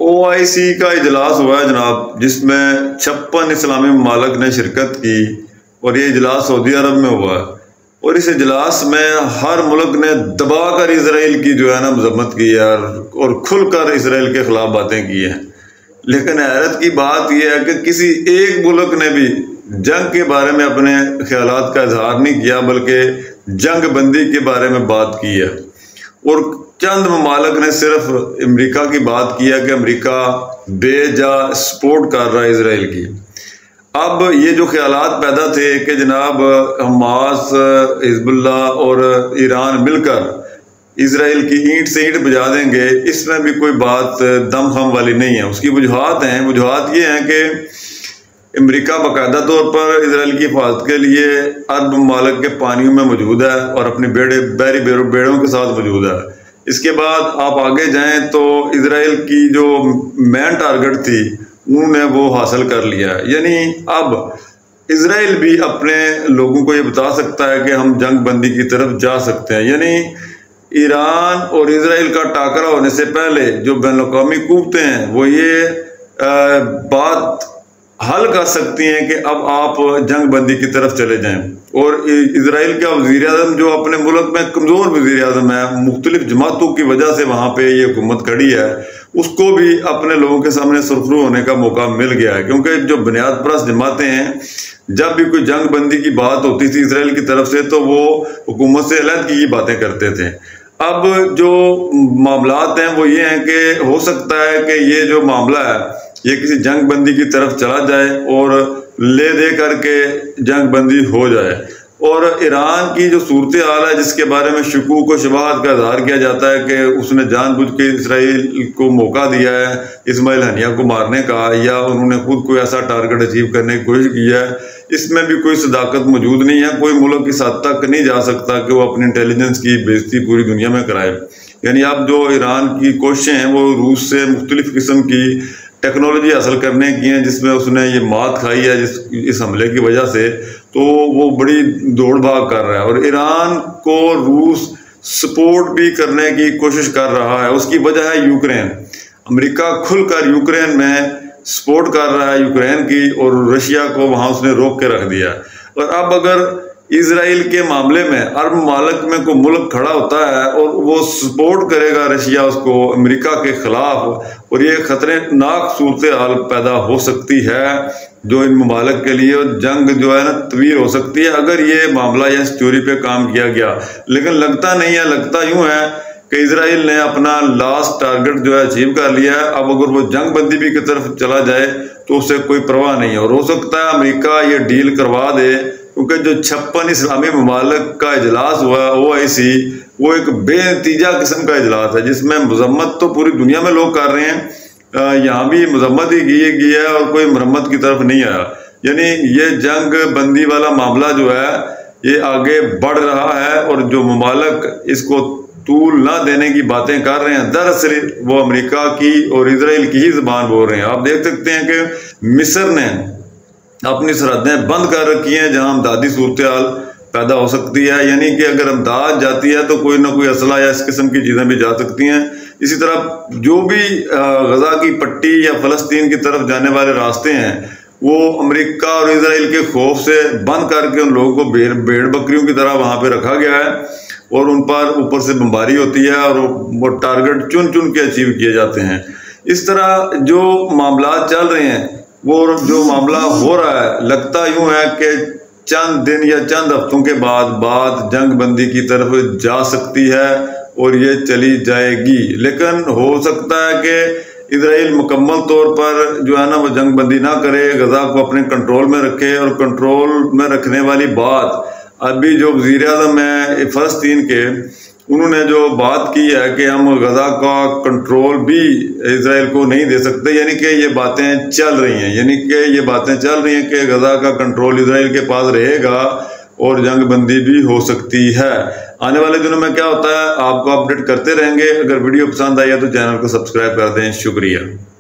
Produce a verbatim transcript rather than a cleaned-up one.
او آئی سی کا اجلاس ہوا ہے جناب، جس میں چھپن اسلامی ممالک نے شرکت کی اور یہ اجلاس سعودی عرب میں ہوا ہے، اور اس اجلاس میں ہر ملک نے دبا کر اسرائیل کی جو ہے نا مذمت کی ہے اور کھل کر اسرائیل کے خلاف باتیں کی ہیں۔ لیکن حیرت کی بات یہ ہے کہ کسی ایک ملک نے بھی جنگ کے بارے میں اپنے خیالات کا اظہار نہیں کیا، بلکہ جنگ بندی کے بارے میں بات کی ہے، اور چند ممالک نے صرف امریکہ کی بات کی ہے کہ امریکہ بے جا سپورٹ کر رہا ہے اسرائیل کی۔ اب یہ جو خیالات پیدا تھے کہ جناب حماس، حزب اللہ اور ایران مل کر اسرائیل کی اینٹ سے اینٹ بجا دیں گے، اس میں بھی کوئی بات دم خم والی نہیں ہے۔ اس کی وجوہات ہیں وجوہات یہ ہیں کہ امریکہ باقاعدہ طور پر اسرائیل کی حفاظت کے لیے عرب ممالک کے پانیوں میں موجود ہے اور اپنی بیڑے بحری بیڑوں کے ساتھ موجود ہے۔ اس کے بعد آپ آگے جائیں تو اسرائیل کی جو مین ٹارگٹ تھی انہوں نے وہ حاصل کر لیا ہے، یعنی اب اسرائیل بھی اپنے لوگوں کو یہ بتا سکتا ہے کہ ہم جنگ بندی کی طرف جا سکتے ہیں۔ یعنی ایران اور اسرائیل کا ٹاکرا ہونے سے پہلے جو بین الاقوامی قوتیں ہیں وہ یہ بات حل کر سکتی ہیں کہ اب آپ جنگ بندی کی طرف چلے جائیں، اور اسرائیل کا وزیر اعظم جو اپنے ملک میں کمزور وزیر اعظم ہے، مختلف جماعتوں کی وجہ سے وہاں پہ یہ حکومت کھڑی ہے، اس کو بھی اپنے لوگوں کے سامنے سرخرو ہونے کا موقع مل گیا ہے، کیونکہ جو بنیاد پرست جماعتیں ہیں جب بھی کوئی جنگ بندی کی بات ہوتی تھی اسرائیل کی طرف سے تو وہ حکومت سے علیحدگی کی باتیں کرتے تھے۔ اب جو معاملات ہیں وہ یہ ہیں کہ ہو سکتا ہے کہ یہ جو معاملہ ہے یہ کسی جنگ بندی کی طرف چلا جائے اور لے دے کر کے جنگ بندی ہو جائے، اور ایران کی جو صورتحال ہے جس کے بارے میں شکوک و شبہات کا اظہار کیا جاتا ہے کہ اس نے جان بوجھ کے اسرائیل کو موقع دیا ہے اسماعیل ہنیہ کو مارنے کا، یا انہوں نے خود کوئی ایسا ٹارگٹ اچیو کرنے کی کوشش کی ہے، اس میں بھی کوئی صداقت موجود نہیں ہے۔ کوئی ملک اس حد تک نہیں جا سکتا کہ وہ اپنی انٹیلیجنس کی بےزتی پوری دنیا میں کرائے۔ یعنی اب جو ایران کی کوششیں ہیں وہ روس سے مختلف قسم کی ٹیکنالوجی حاصل کرنے کی ہیں جس میں اس نے یہ مات کھائی ہے جس اس حملے کی وجہ سے، تو وہ بڑی دوڑ بھاگ کر رہا ہے، اور ایران کو روس سپورٹ بھی کرنے کی کوشش کر رہا ہے۔ اس کی وجہ ہے یوکرین۔ امریکہ کھل کر یوکرین میں سپورٹ کر رہا ہے یوکرین کی، اور رشیا کو وہاں اس نے روک کے رکھ دیا۔ اور اب اگر اسرائیل کے معاملے میں عرب ممالک میں کوئی ملک کھڑا ہوتا ہے اور وہ سپورٹ کرے گا رشیا اس کو امریکہ کے خلاف، اور یہ خطرناک صورتحال پیدا ہو سکتی ہے جو ان ممالک کے لیے جنگ جو ہے نا طویل ہو سکتی ہے اگر یہ معاملہ یا اس تھیوری پہ کام کیا گیا۔ لیکن لگتا نہیں ہے، لگتا یوں ہے کہ اسرائیل نے اپنا لاسٹ ٹارگٹ جو ہے اچیو کر لیا ہے۔ اب اگر وہ جنگ بندی بھی کی طرف چلا جائے تو اسے کوئی پرواہ نہیں ہے، اور ہو سکتا ہے امریکہ یہ ڈیل کروا دے، کیونکہ جو چھپن اسلامی ممالک کا اجلاس ہوا ہے او آئی سی، وہ ایک بے نتیجہ قسم کا اجلاس ہے جس میں مذمت تو پوری دنیا میں لوگ کر رہے ہیں، یہاں بھی مذمت ہی کی گئی ہے اور کوئی مرمت کی طرف نہیں آیا۔ یعنی یہ جنگ بندی والا معاملہ جو ہے یہ آگے بڑھ رہا ہے، اور جو ممالک اس کو طول نہ دینے کی باتیں کر رہے ہیں دراصل وہ امریکہ کی اور اسرائیل کی ہی زبان بول رہے ہیں۔ آپ دیکھ سکتے ہیں کہ مصر نے اپنی سرحدیں بند کر رکھی ہیں جہاں امدادی صورتحال پیدا ہو سکتی ہے، یعنی کہ اگر امداد جاتی ہے تو کوئی نہ کوئی اسلحہ یا اس قسم کی چیزیں بھی جا سکتی ہیں۔ اسی طرح جو بھی غزہ کی پٹی یا فلسطین کی طرف جانے والے راستے ہیں وہ امریکہ اور اسرائیل کے خوف سے بند کر کے ان لوگوں کو بھیڑ بکریوں کی طرح وہاں پہ رکھا گیا ہے، اور ان پر اوپر سے بمباری ہوتی ہے اور وہ ٹارگٹ چن چن کے اچیو کیے جاتے ہیں۔ اس طرح جو معاملات چل رہے ہیں، وہ جو معاملہ ہو رہا ہے، لگتا یوں ہے کہ چند دن یا چند ہفتوں کے بعد بات جنگ بندی کی طرف جا سکتی ہے اور یہ چلی جائے گی۔ لیکن ہو سکتا ہے کہ اسرائیل مکمل طور پر جو ہے نا وہ جنگ بندی نہ کرے، غزہ کو اپنے کنٹرول میں رکھے، اور کنٹرول میں رکھنے والی بات ابھی جو وزیر اعظم ہیں فلسطین کے، انہوں نے جو بات کی ہے کہ ہم غزہ کا کنٹرول بھی اسرائیل کو نہیں دے سکتے، یعنی کہ یہ باتیں چل رہی ہیں یعنی کہ یہ باتیں چل رہی ہیں کہ غزہ کا کنٹرول اسرائیل کے پاس رہے گا اور جنگ بندی بھی ہو سکتی ہے۔ آنے والے دنوں میں کیا ہوتا ہے آپ کو اپڈیٹ کرتے رہیں گے۔ اگر ویڈیو پسند آئی ہے تو چینل کو سبسکرائب کر دیں۔ شکریہ۔